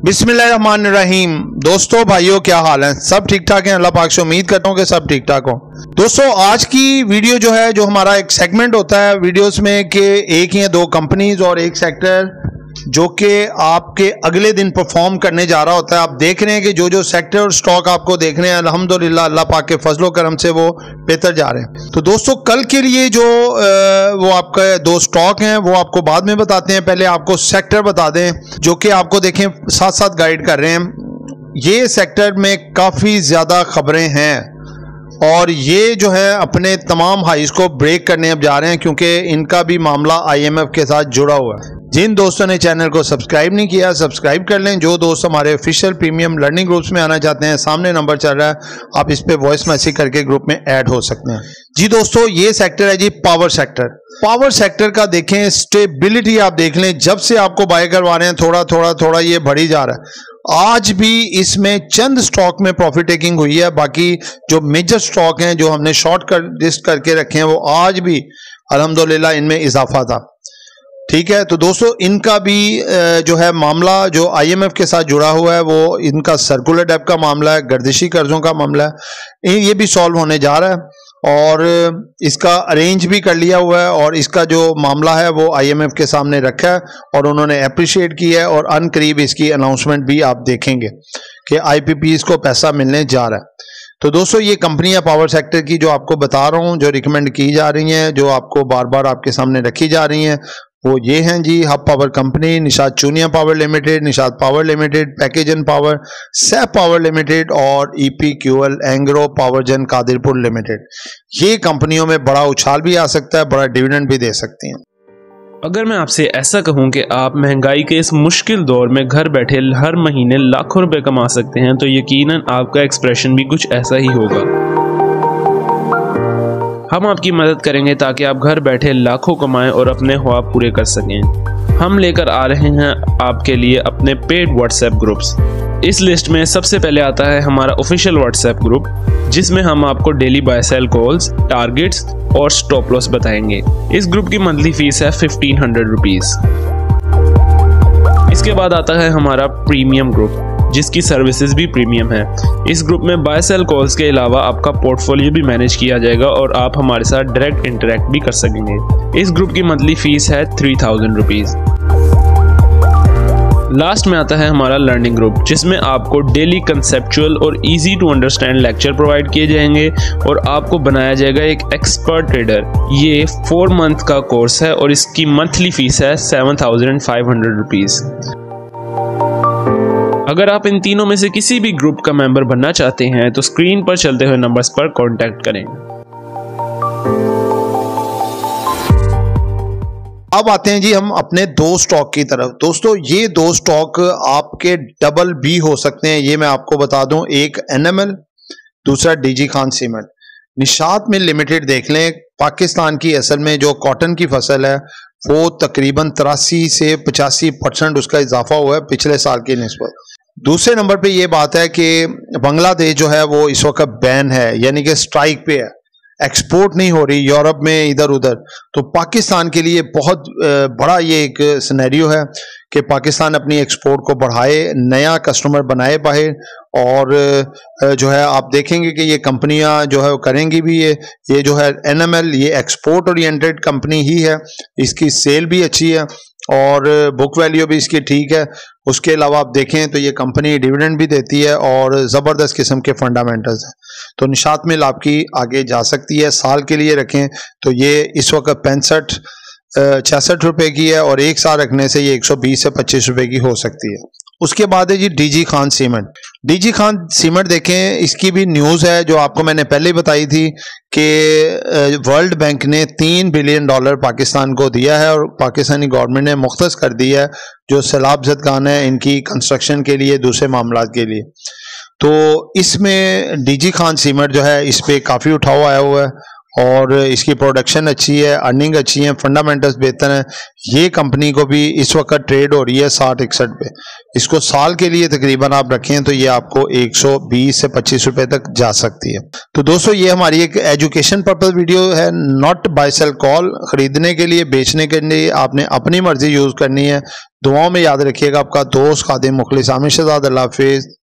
बिस्मिल्लाहिर्रहमानिर्रहीम। दोस्तों भाइयों, क्या हाल है? सब ठीक ठाक हैं? अल्लाह पाक से उम्मीद करता हूँ कि सब ठीक ठाक हो। दोस्तों, आज की वीडियो जो है, जो हमारा एक सेगमेंट होता है वीडियोस में कि एक या दो कंपनीज और एक सेक्टर जो कि आपके अगले दिन परफॉर्म करने जा रहा होता है। आप देख रहे हैं कि जो जो सेक्टर और स्टॉक आपको देख रहे हैं, अल्हम्दुलिल्लाह अल्लाह पाक के फजलो करम से वो बेहतर जा रहे हैं। तो दोस्तों, कल के लिए जो वो आपके दो स्टॉक हैं वो आपको बाद में बताते हैं। पहले आपको सेक्टर बता दें जो कि आपको देखें साथ साथ गाइड कर रहे हैं। ये सेक्टर में काफ़ी ज़्यादा खबरें हैं और ये जो है अपने तमाम हाइज को ब्रेक करने अब जा रहे हैं, क्योंकि इनका भी मामला IMF के साथ जुड़ा हुआ है। जिन दोस्तों ने चैनल को सब्सक्राइब नहीं किया, सब्सक्राइब कर लें। जो दोस्त हमारे ऑफिशियल प्रीमियम लर्निंग ग्रुप्स में आना चाहते हैं, सामने नंबर चल रहा है, आप इस पे वॉइस मैसेज करके ग्रुप में ऐड हो सकते हैं। जी दोस्तों, ये सेक्टर है जी पावर सेक्टर। पावर सेक्टर का देखें स्टेबिलिटी, आप देख लें जब से आपको बाय करवा रहे हैं थोड़ा ये बढ़ी जा रहा है। आज भी इसमें चंद स्टॉक में प्रॉफिट टेकिंग हुई है, बाकी जो मेजर स्टॉक हैं जो हमने शॉर्ट कर लिस्ट करके रखे हैं वो आज भी अल्हम्दुलिल्लाह इनमें इजाफा था। ठीक है, तो दोस्तों इनका भी जो है मामला जो IMF के साथ जुड़ा हुआ है, वो इनका सर्कुलर डेब्ट का मामला है, गर्दिशी कर्जों का मामला है, ये भी सॉल्व होने जा रहा है और इसका अरेंज भी कर लिया हुआ है और इसका जो मामला है वो IMF के सामने रखा है और उन्होंने अप्रिशिएट किया है और अनकरीब इसकी अनाउंसमेंट भी आप देखेंगे कि IPPs को पैसा मिलने जा रहा है। तो दोस्तों, ये कंपनियां पावर सेक्टर की जो आपको बता रहा हूं, जो रिकमेंड की जा रही हैं, जो आपको बार बार आपके सामने रखी जा रही हैं, वो ये हैं जी। Hub power company, Nishat Chunian power limited, Nishat power limited, Pakgen power, Saif power limited और EPQL Engro powergen Qadirpur limited. ये कंपनियों में बड़ा उछाल भी आ सकता है, बड़ा डिविडेंड भी दे सकती हैं। अगर मैं आपसे ऐसा कहूं कि आप महंगाई के इस मुश्किल दौर में घर बैठे हर महीने लाखों रुपए कमा सकते हैं, तो यकीनन आपका एक्सप्रेशन भी कुछ ऐसा ही होगा। हम आपकी मदद करेंगे ताकि आप घर बैठे लाखों कमाएं और अपने ख्वाब पूरे कर सकें। हम लेकर आ रहे हैं आपके लिए अपने पेड व्हाट्सएप ग्रुप्स। इस लिस्ट में सबसे पहले आता है हमारा ऑफिशियल व्हाट्सएप ग्रुप, जिसमें हम आपको daily buy sell calls, targets और स्टॉप लॉस बताएंगे। इस ग्रुप की मंथली फीस है 1500 रुपीज। इसके बाद आता है हमारा प्रीमियम ग्रुप, जिसकी सर्विसेज भी प्रीमियम है। इस ग्रुप में बाय सेल कॉल्स के अलावा आपका पोर्टफोलियो भी मैनेज किया जाएगा और आप हमारे साथ डायरेक्ट इंटरेक्ट भी कर सकेंगे। इस ग्रुप की मंथली फीस है 3000 रुपीज। लास्ट में आता है हमारा लर्निंग ग्रुप, जिसमें आपको डेली कंसेप्चुअल और easy to understand lecture provide किए जाएंगे और आपको बनाया जाएगा एक एक्सपर्ट ट्रेडर। ये 4 मंथ का कोर्स है और इसकी मंथली फीस है 7500 रुपीज। अगर आप इन तीनों में से किसी भी ग्रुप का मेंबर बनना चाहते हैं तो स्क्रीन पर चलते हुए नंबर्स पर कांटेक्ट करें। अब आते हैं जी हम अपने दो स्टॉक की तरफ। दोस्तों, ये दो स्टॉक आपके डबल भी हो सकते हैं, ये मैं आपको बता दूं। एक NML, दूसरा DG Khan cement. Nishat mill limited देख लें, पाकिस्तान की असल में जो कॉटन की फसल है वो तकरीबन 83 से 85% उसका इजाफा हुआ है पिछले साल की निस्बत। दूसरे नंबर पे ये बात है कि बांग्लादेश जो है वो इस वक्त बैन है, यानी कि स्ट्राइक पे है, एक्सपोर्ट नहीं हो रही यूरोप में इधर उधर। तो पाकिस्तान के लिए बहुत बड़ा ये एक सिनेरियो है कि पाकिस्तान अपनी एक्सपोर्ट को बढ़ाए, नया कस्टमर बनाए बाहर, और जो है आप देखेंगे कि ये कंपनियां जो है वो करेंगी भी। ये जो है NML, ये एक्सपोर्ट ओरिएंटेड कंपनी ही है, इसकी सेल भी अच्छी है और बुक वैल्यू भी इसकी ठीक है। उसके अलावा आप देखें तो ये कंपनी डिविडेंड भी देती है और ज़बरदस्त किस्म के फंडामेंटल्स हैं। तो निशात मिल आपकी आगे जा सकती है। साल के लिए रखें तो ये इस वक्त 66 रुपए की है और एक साल रखने से ये 120 से 25 रुपए की हो सकती है। उसके बाद है जी DG Khan cement. DG Khan cement देखें, इसकी भी न्यूज़ है जो आपको मैंने पहले ही बताई थी कि वर्ल्ड बैंक ने $3 बिलियन पाकिस्तान को दिया है और पाकिस्तानी गवर्नमेंट ने मुख्तस कर दिया है जो सैलाब ज़दगान है इनकी कंस्ट्रक्शन के लिए, दूसरे मामला के लिए। तो इसमें DG खान सीमेंट जो है इस पर काफ़ी उठाव आया हुआ है और इसकी प्रोडक्शन अच्छी है, अर्निंग अच्छी है, फंडामेंटल्स बेहतर हैं। ये कंपनी को भी इस वक्त ट्रेड हो रही है 60-61 पे। इसको साल के लिए तकरीबन आप रखें तो ये आपको 120 से 25 रुपए तक जा सकती है। तो दोस्तों, ये हमारी एक एजुकेशन पर्पज वीडियो है, नॉट बाय सेल कॉल। खरीदने के लिए, बेचने के लिए आपने अपनी मर्जी यूज करनी है। दुआओं में याद रखिएगा। आपका दोस्त खादिम मुखलिस आमिर शहजाद। अल्लाह हाफिज़।